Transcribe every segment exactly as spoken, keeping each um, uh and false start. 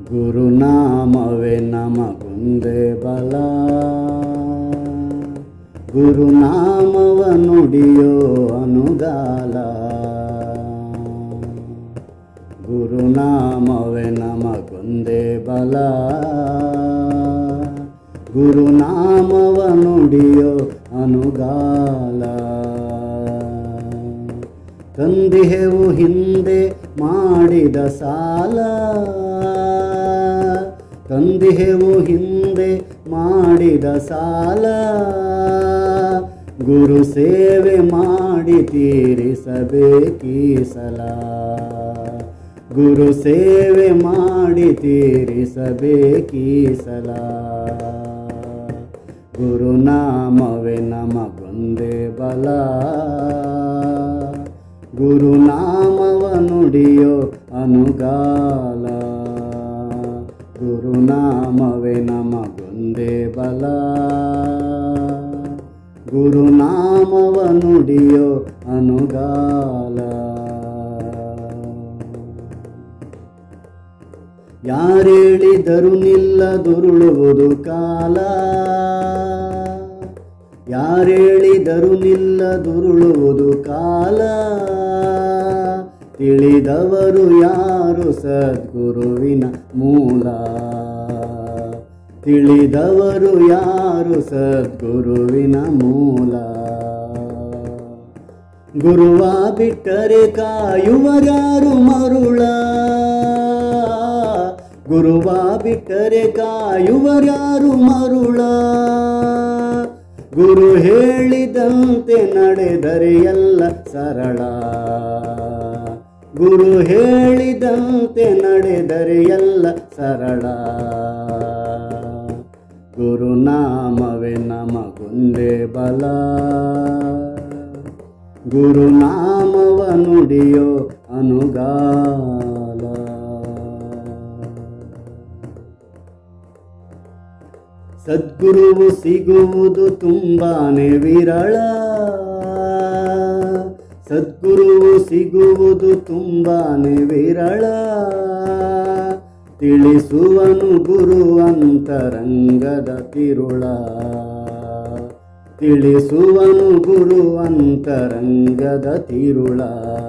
ಗುರುನಾಮವೇ ನಮಗೊಂದೇ ಬಲ, ಗುರುನಾಮವ ನುಡಿಯೋ ಅನುಗಾಲ. ಗುರುನಾಮವೇ ನಮಗೊಂದೇ ಬಲ, ಗುರುನಾಮವ ನುಡಿಯೋ ಅನುಗಾಲ. ತಂದಿಹೆವು ಹಿಂದೆ ಮಾಡಿದ ಸಾಲ, ತಂದಿಹೆವು ಹಿಂದೆ ಮಾಡಿದ ಸಾಲ. ಗುರು ಸೇವೆ ಮಾಡಿ ತೀರಿಸಬೇಕೀ ಸಲ, ಗುರು ಸೇವೆ ಮಾಡಿ ತೀರಿಸಬೇಕೀ ಸಲ. ಗುರುನಾಮವೇ ನಮಗೊಂದೇ ಬಲ, ಗುರುನಾಮವ ನುಡಿಯೋ ಅನುಗಾಲ. ಗುರುನಾಮವೇ ನಮಗೊಂದೇ ಬಲ, ಗುರುನಾಮವ ನುಡಿಯೋ ಅನುಗಾಲ. ಯಾರೇಳಿದರು ನಿಲ್ಲದುರುಳುವುದು ಕಾಲ, ಯಾರೇಳಿದರು ನಿಲ್ಲದುರುಳುವುದು ಕಾಲ. ತಿಳಿದವರು ಯಾರು ಸದ್ಗುರುವಿನ ಮೂಲ, ತಿಳಿದವರು ಯಾರು ಸದ್ಗುರುವಿನ ಮೂಲ. ಗುರುವ ಬಿಟ್ಟರೆ ಕಾಯುವರ್ಯಾರು ಮರುಳ, ಗುರುವ ಬಿಟ್ಟರೆ ಕಾಯುವರ್ಯಾರು ಮರುಳ. ಗುರು ಹೇಳಿದಂತೆ ನಡೆದರೆ ಎಲ್ಲ ಸರಳ, ಗುರು ಹೇಳಿದಂತೆ ನಡೆದರೆ ಎಲ್ಲ ಸರಳ. ಗುರುನಾಮವೇ ನಮಗೊಂದೇ ಬಲ, ಗುರುನಾಮವ ನುಡಿಯೋ ಅನುಗಾಲ. ಸದ್ಗುರುವು ಸಿಗುವುದು ತುಂಬಾನೇ ವಿರಳ, ಸದ್ಗುರುವು ಸಿಗುವುದು ತುಂಬಾನೇ ವಿರಳ. ತಿಳಿಸುವನು ಗುರು ಅಂತರಂಗದ ತಿರುಳ, ತಿಳಿಸುವನು ಗುರು ಅಂತರಂಗದ ತಿರುಳ.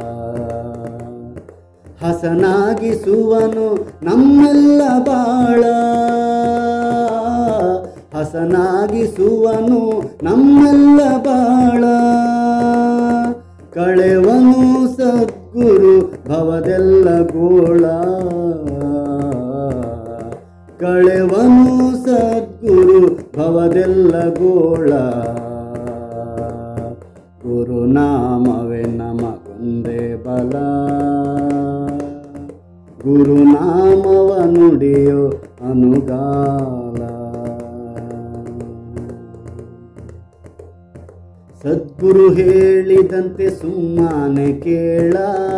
ಹಸನಾಗಿಸುವನು ನಮ್ಮೆಲ್ಲ ಬಾಳ, ಹಸನಾಗಿಸುವನು ನಮ್ಮೆಲ್ಲ ಬಾಳ. ಕಳೆವನು ಸದ್ಗುರು ಭವದೆಲ್ಲ ಗೋಳ, ಕಳೆವನು ಸದ್ಗುರು ಭವದೆಲ್ಲ ಗೋಳ. ಗುರುನಾಮವೇ ನಮಗೊಂದೇ ಬಲ, ಗುರುನಾಮವ ನುಡಿಯೋ ಅನುಗಾಲ. ಸದ್ಗುರು ಹೇಳಿದಂತೆ ಸುಮ್ಮನೆ ಕೇಳ,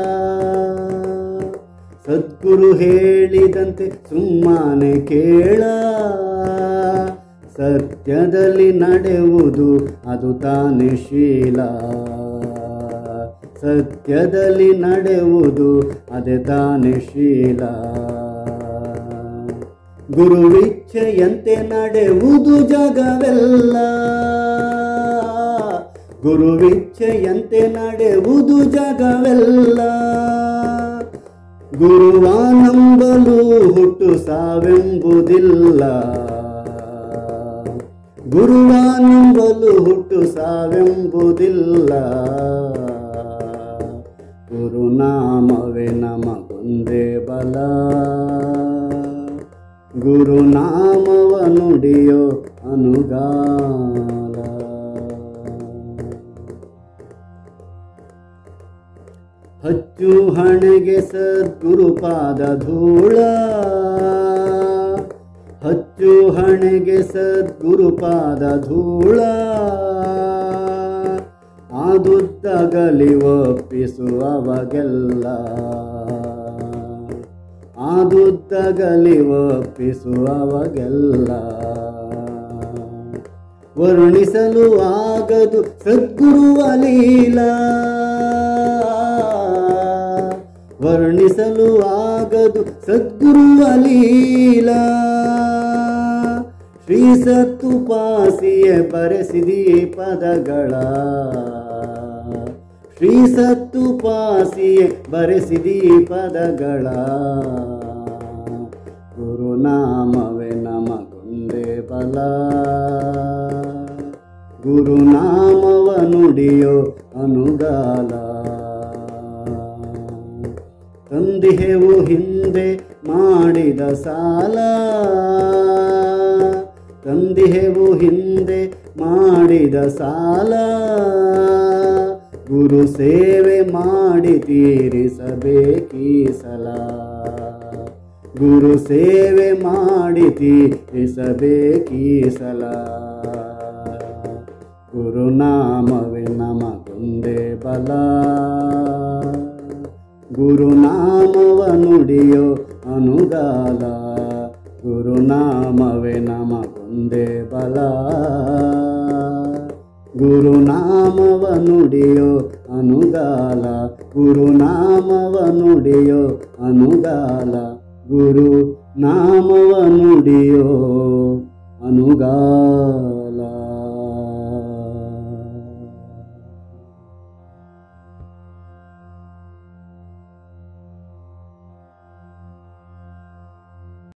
ಸದ್ಗುರು ಹೇಳಿದಂತೆ ಸುಮ್ಮನೆ ಕೇಳ. ಸತ್ಯದಲ್ಲಿ ನಡೆಯುವುದು ಅದು ತಾನೇ ಶೀಲ, ಸತ್ಯದಲ್ಲಿ ನಡೆಯುವುದು ಅದೇ ತಾನೇ ಶೀಲ. ಗುರುವಿಚ್ಛೆಯಂತೆ ನಡೆಯುವುದು ಜಗವೆಲ್ಲ, ಗುರುವಿಚ್ಛೆಯಂತೆ ನಡೆಯುವುದು ಜಗವೆಲ್ಲ. ಗುರುವ ನಂಬಲು ಹುಟ್ಟು ಸಾವೆಂಬುದಿಲ್ಲ, ಗುರುವ ನಂಬಲು ಹುಟ್ಟು ಸಾವೆಂಬುದಿಲ್ಲ. ಗುರುನಾಮವೇ ನಮಗೊಂದೇ ಬಲ, ಗುರುನಾಮವ ನುಡಿಯೋ ಅನುಗಾಲ. ಹಚ್ಚು ಹಣೆಗೆ ಸದ್ಗುರು ಪಾದ ಧೂಳ, ಹಚ್ಚು ಹಣೆಗೆ ಸದ್ಗುರು ಪಾದ ಧೂಳ. ಆದುದ್ದಗಲಿ ಒಪ್ಪಿಸುವವಗೆಲ್ಲ, ಆದುದ್ದಗಲಿ ಒಪ್ಪಿಸುವವಗೆಲ್ಲ. ವರ್ಣಿಸಲು ಆಗದು ಸದ್ಗುರುವ ಲೀಲಾ, ವರ್ಣ ವರ್ಣಿಸಲು ಆಗದು ಸದ್ಗುರುವ ಲೀಲಾ ಶ್ರೀ ಸತ್ತುಪಾಸಿಯೇ ಬರೆಸಿದಿ ಪದಗಳ ಶ್ರೀ ಸತ್ತುಪಾಸಿಯೇ ಬರೆಸಿದಿ ಪದಗಳ ಗುರುನಾಮವೇ ನಮಗೊಂದೇ ಬಲ ಗುರುನಾಮವ ನುಡಿಯೋ ಅನುಗಾಲ ತಂದಿಹೆವು ಹಿಂದೆ ಮಾಡಿದ ಸಾಲ ತಂದಿಹೆವು ಹಿಂದೆ ಮಾಡಿದ ಸಾಲ ಗುರು ಸೇವೆ ಮಾಡಿ ತೀರಿಸಬೇಕೀ ಸಲ ಗುರು ಸೇವೆ ಮಾಡಿ ತೀರಿಸಬೇಕೀ ಸಲ ಗುರುನಾಮವೇ ನಮಗೊಂದೇ ಬಲ ಗುರುನಾಮವ ನುಡಿಯೋ ಅನುಗಾಲ ಗುರುನಾಮವೇ ನಮಗೊಂದೇ ಬಲ ಗುರುನಾಮವ ನುಡಿಯೋ ಅನುಗಾಲ ಗುರುನಾಮವ ನುಡಿಯೋ ಅನುಗಾಲ ಗುರು ನಾಮವ ನುಡಿಯೋ ಅನುಗಾಲ